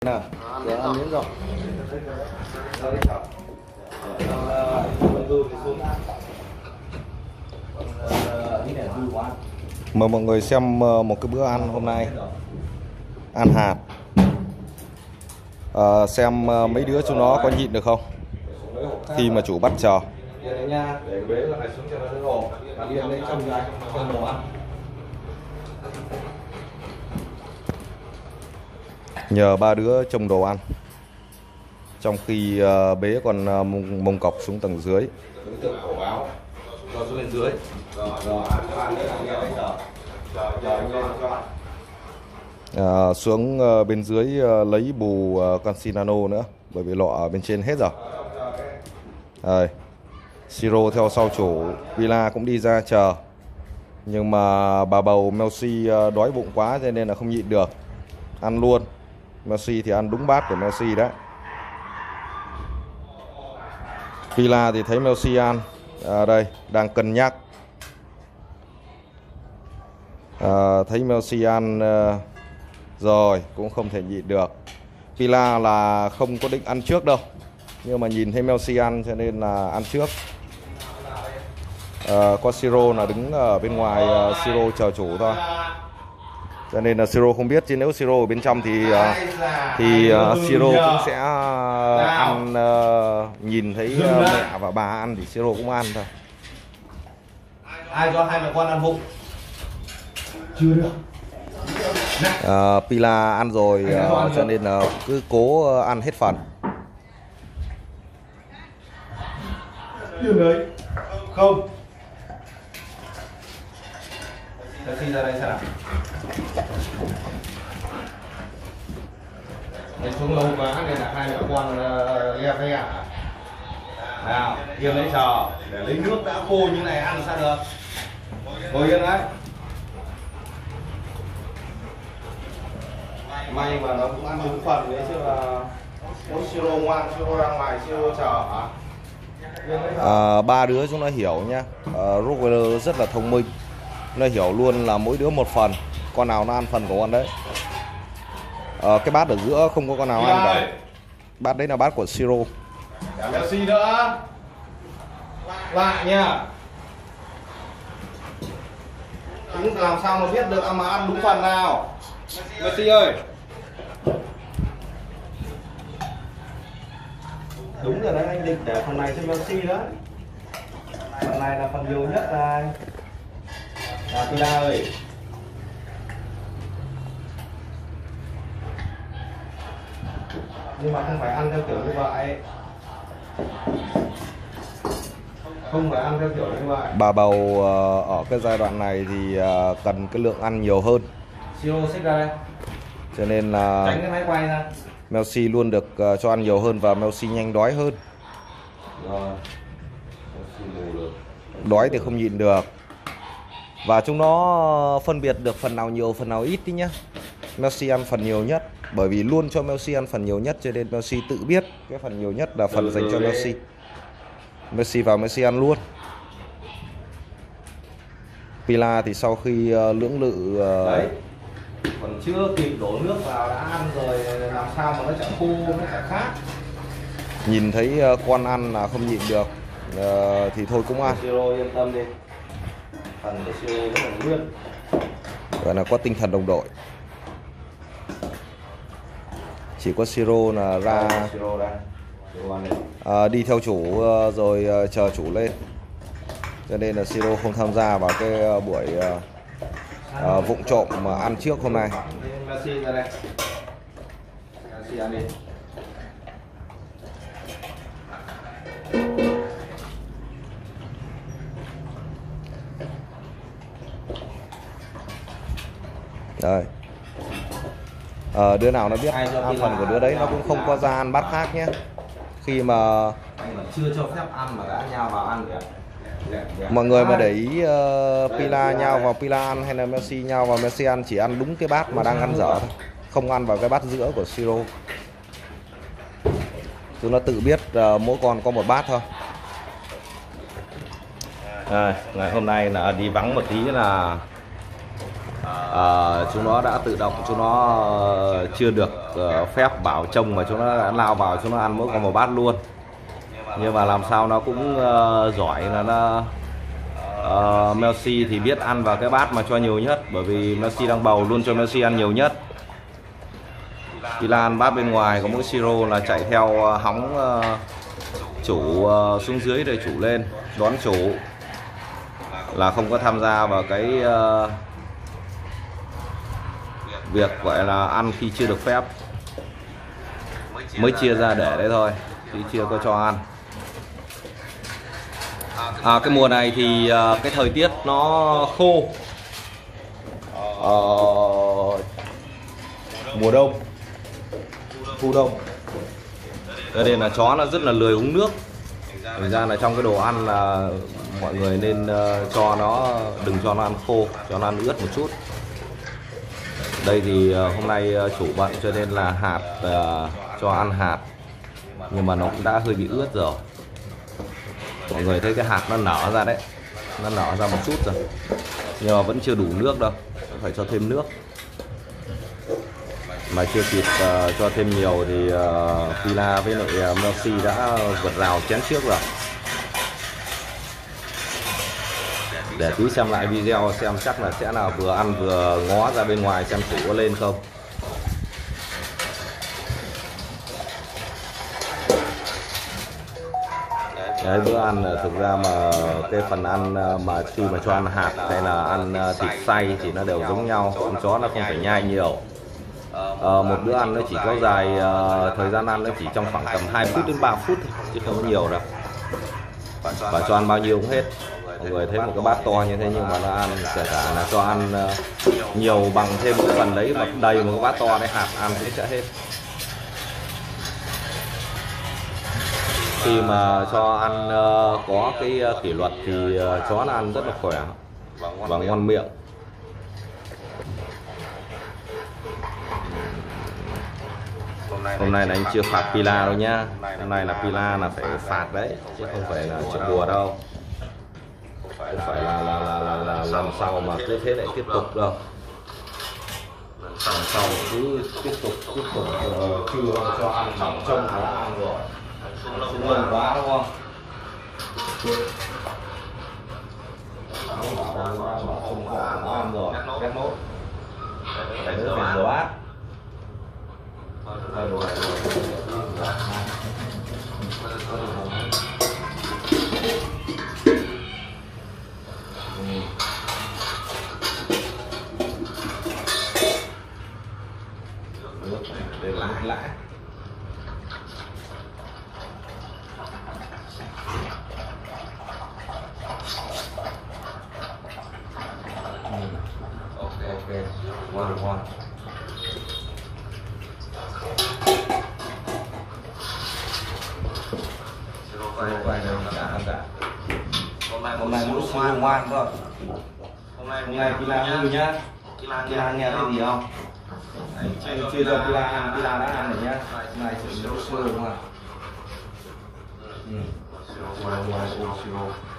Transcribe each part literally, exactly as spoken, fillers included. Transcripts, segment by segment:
Nào, để ăn miếng rồi. Mời mọi người xem một cái bữa ăn hôm nay. Ăn hạt. À, xem mấy đứa chúng nó có nhịn được không khi mà chủ bắt chờ. Nhờ ba đứa trông đồ ăn, trong khi uh, bế còn uh, mông, mông cọc xuống tầng dưới. Đối tượng cổ áo cho xuống lên dưới. Rồi rồi ăn cho ăn đấy là nghe đấy giờ. Giờ giờ anh lên cho ăn. À, xuống uh, bên dưới uh, lấy bù uh, canxi nano nữa, bởi vì lọ ở bên trên hết rồi. Rồi. Siro theo sau chủ, Villa cũng đi ra chờ. Nhưng mà bà bầu Melsi uh, đói bụng quá cho nên là không nhịn được, ăn luôn. Messi thì ăn đúng bát của Messi đấy. Villa thì thấy Messi ăn à, đây đang cân nhắc à, thấy Messi ăn à, rồi cũng không thể nhịn được. Villa là không có định ăn trước đâu, nhưng mà nhìn thấy Messi ăn cho nên là ăn trước. à, Có Siro là đứng ở bên ngoài, uh, Siro chờ chủ thôi, cho nên là Siro không biết. Chứ nếu Siro ở bên trong thì uh, thì uh, Siro cũng sẽ uh, ăn, uh, nhìn thấy uh, mẹ và bà ăn thì Siro cũng ăn thôi. Ai cho hai mẹ con ăn vụng? Chưa được. uh, Pila ăn rồi, uh, cho nên là cứ cố uh, ăn hết phần. Điều đấy không. Khi ra đây xem nào. Đây xuống lâu quá nên là hai mẹ con ghe với ạ. Nào, yên lấy chờ để lấy nước đã khô như này ăn sao được. Ngồi yên đấy. May mà nó cũng ăn đúng phần đấy chứ là mỗi Siro ngoan, Siro ra ngoài, Siro chờ hả? À, ba đứa chúng nó hiểu nhá. uh, Rottweiler rất là thông minh, nó hiểu luôn là mỗi đứa một phần, con nào nó ăn phần của con đấy. à, Cái bát ở giữa không có con nào ăn cả. Bát đấy là bát của Siro. Messi nữa lại nha. Chúng làm sao mà biết được mà ăn đúng phần nào. Messi ơi, đúng rồi đấy, anh định để phần này cho Messi đó. Phần này là phần nhiều nhất đây. Là Pila ơi, nhưng mà không phải ăn theo kiểu như vậy. Không phải ăn theo kiểu như vậy. Bà bầu uh, ở cái giai đoạn này thì uh, cần cái lượng ăn nhiều hơn. Siro xích ra đây. Cho nên là tránh cái máy quay ra. Messi luôn được uh, cho ăn nhiều hơn và Messi nhanh đói hơn. Rồi. Đói thì không nhịn được. Và chúng nó phân biệt được phần nào nhiều, phần nào ít đi nhá. Messi ăn phần nhiều nhất, bởi vì luôn cho Messi ăn phần nhiều nhất, cho nên Messi tự biết cái phần nhiều nhất là phần dành cho Messi. Messi vào Messi ăn luôn. Pila thì sau khi uh, lưỡng lự uh... đấy, còn chưa kịp đổ nước vào đã ăn rồi, làm sao mà nó chẳng khô, nó chẳng khác. Nhìn thấy uh, con ăn là không nhịn được, uh, thì thôi cũng ăn. Siro yên tâm đi, phần của Siro rất là nguyên, gọi là có tinh thần đồng đội. Chỉ có Siro là ra à, đi theo chủ uh, rồi uh, chờ chủ lên, cho nên là Siro không tham gia vào cái uh, buổi uh, uh, vụng trộm mà ăn trước hôm nay. Messi ra đây. Messi ăn đi. Đây. À, đứa nào nó biết ăn phần của đứa đấy nó cũng không có ra ăn bát khác nhé. Khi mà chưa cho phép ăn mà đã nhào vào ăn kìa. Mọi người mà để ý uh, Pila nhào vào Pila ăn hay là Messi nhào vào Messi ăn, chỉ ăn đúng cái bát mà đang ăn dở thôi, không ăn vào cái bát giữa của Siro. Chúng nó tự biết uh, mỗi con có một bát thôi. À, ngày hôm nay là đi vắng một tí là à, chúng nó đã tự động, chúng nó chưa được uh, phép bảo trông mà chúng nó đã lao vào, chúng nó ăn mỗi con một bát luôn. Nhưng mà làm sao nó cũng uh, giỏi là nó uh, Messi thì biết ăn vào cái bát mà cho nhiều nhất, bởi vì Messi đang bầu luôn cho Messi ăn nhiều nhất. Pila ăn bát bên ngoài, có mỗi Siro là chạy theo uh, hóng uh, chủ uh, xuống dưới để chủ lên đón chủ, là không có tham gia vào cái uh, việc gọi là ăn khi chưa được phép, mới chia ra để đấy thôi, chứ chưa có cho ăn. À, cái mùa này thì uh, cái thời tiết nó khô, uh, mùa đông, thu đông, cho nên là chó nó rất là lười uống nước. Thành ra là trong cái đồ ăn là mọi người nên uh, cho nó, đừng cho nó ăn khô, cho nó ăn ướt một chút. Đây thì uh, hôm nay uh, chủ bận cho nên là hạt uh, cho ăn hạt, nhưng mà nó cũng đã hơi bị ướt rồi. Mọi người thấy cái hạt nó nở ra đấy, nó nở ra một chút rồi, nhưng mà vẫn chưa đủ nước đâu, phải cho thêm nước. Mà chưa kịp uh, cho thêm nhiều thì uh, Pila với lại uh, Messi đã vượt rào chén trước rồi. Để tí xem lại video xem chắc là sẽ là vừa ăn vừa ngó ra bên ngoài xem chủ có lên không. Đấy, bữa ăn thực ra mà cái phần ăn mà khi mà cho ăn hạt hay là ăn thịt xay thì nó đều giống nhau, con chó nó không phải nhai nhiều. À, một bữa ăn nó chỉ có dài uh, thời gian ăn nó chỉ trong khoảng tầm hai phút đến ba phút thôi, chứ không có nhiều đâu. Và cho ăn bao nhiêu cũng hết. Mọi người thấy một cái bát to như thế nhưng mà nó ăn kể cả là cho ăn uh, nhiều bằng thêm cái phần đấy mà đầy một cái bát to đấy, hạt ăn cũng sẽ hết. Khi mà cho ăn uh, có cái uh, kỷ luật thì uh, chó nó ăn rất là khỏe và ngon miệng. Hôm nay là anh chưa phạt Pila đâu nhá. Hôm nay là Pila là phải phạt đấy, chứ không phải là chuyện đùa đâu. Không phải là là là là, là lần sau mà cứ thế lại tiếp tục đâu. Lần sau cứ tiếp tục tiếp tục uh, chưa cho ăn bằng trông là ăn rồi. Xuống lâu quá đúng không? Không có ăn rồi, két nốt. Phải nữa phải rửa bát. Thôi đồ này để làm lại. Ok ok, ngon ngon. Hôm nay đã ăn cả. Hôm nay muốn siêu ngoan thôi. Hôm nay Pila hư nhá. Pila nghe thấy gì không? Chưa cho Pila ăn, Pila đã ăn rồi nhá. Hôm nay chỉ nấu siêu ngoan. Ừ. Siêu ngoan, siêu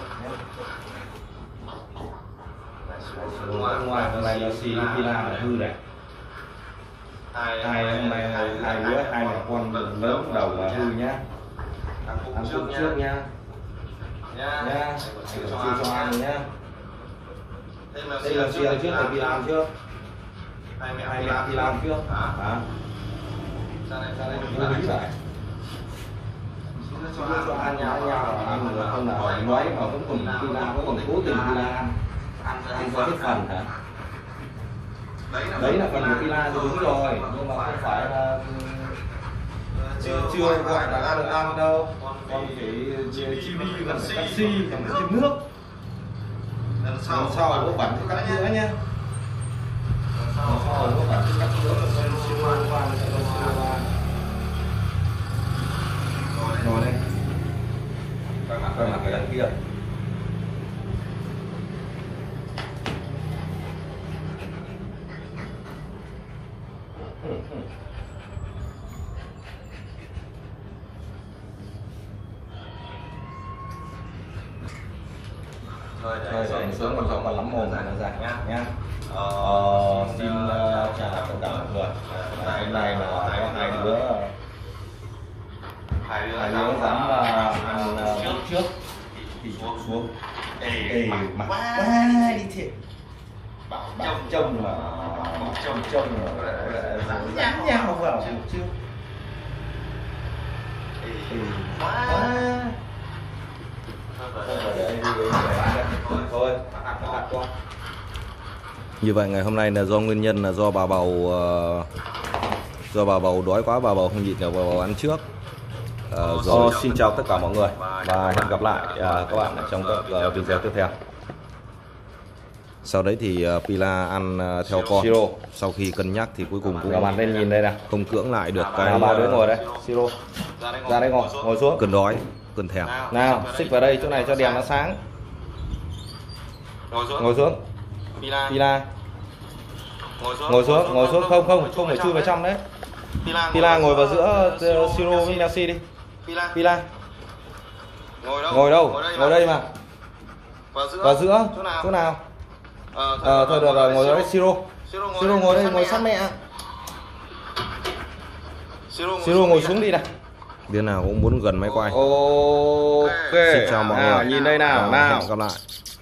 ngoan. Ngoan, hôm nay Messi Pila là hư này. Hai hôm nay hai đứa, hai mẹ con lớn đầu là hư nhá. Ăn trước, trước nhá. Nhá. Nhá. Chưa cho ăn nhá. Đây là chia trước hay Pila ăn trước? Hai mẹ Pila ăn trước. Hả? Ra đây, ra đây vô lý lại. Chưa cho ăn nhau nhau ăn rồi không là hỏi nói mà vẫn còn Pila vẫn còn cố tình Pila ăn. Ăn có hết phần hả? Đấy là phần của Pila thì đúng rồi, nhưng mà không phải là chưa chưa gọi là ăn được ăn đâu, còn phải chibi, còn phải taxi, còn phải thêm nước. Lần sau có bẩn thì cắt nữa nhé. Lần sau có bẩn thì cắt nữa là xem siêu ngoan, siêu ngoan. Rồi đây. Quay mặt, quay mặt cái đằng kia. Thôi để anh xuống còn cho con lắm mồm này nó ra nhá nhá. Ờ, xin uh, chào tất cả mọi người. À, hôm nay là có hai đứa hai đứa dám uh, ăn uh, bước trước thì xuống xuống. Ê, mặt quá đi thiệt. Bảo bảo trông là trông trông là dám dám nhau vào bước trước. Ê, quá. Thôi, đặt qua. Như vậy ngày hôm nay là do nguyên nhân là do bà bầu uh, do bà bầu đói quá, bà bầu không nhịn được, bà bầu ăn trước. Uh, rồi xin chào tất cả mọi người và hẹn gặp lại uh, các bạn ở trong các uh, video tiếp theo. Sau đấy thì uh, Pila ăn uh, theo con. Siro. Sau khi cân nhắc thì cuối cùng cũng Các bạn lên nhìn đây nè, không cưỡng lại được cái à, ba đứa ngồi đây. Siro ra đây ngồi, ngồi xuống. cơn đói, cơn thèm. Nào, xích vào đây chỗ này cho đèn nó sáng. Ngồi xuống. Ngồi xuống. Pila. Pila. Ngồi xuống. Ngồi xuống, ngồi xuống, không không, không phải chui vào trong đấy. Pila, Pila ngồi vào giữa uh, Siro với Messi đi. Pila. Pila. Ngồi đâu? Ngồi đâu? Ngồi đây mà. Vào giữa. Vào giữa. Chỗ nào? Chỗ nào? Ờ, Ờ, thôi được rồi, ngồi đây Siro. Siro ngồi, Siro ngồi đây, ngồi sát mẹ. Siro ngồi, Siro ngồi xuống đi nào. Đứa nào cũng muốn gần máy quay. Ok. Xin chào mọi nào, người. nhìn đây nào, Và nào. hẹn gặp lại.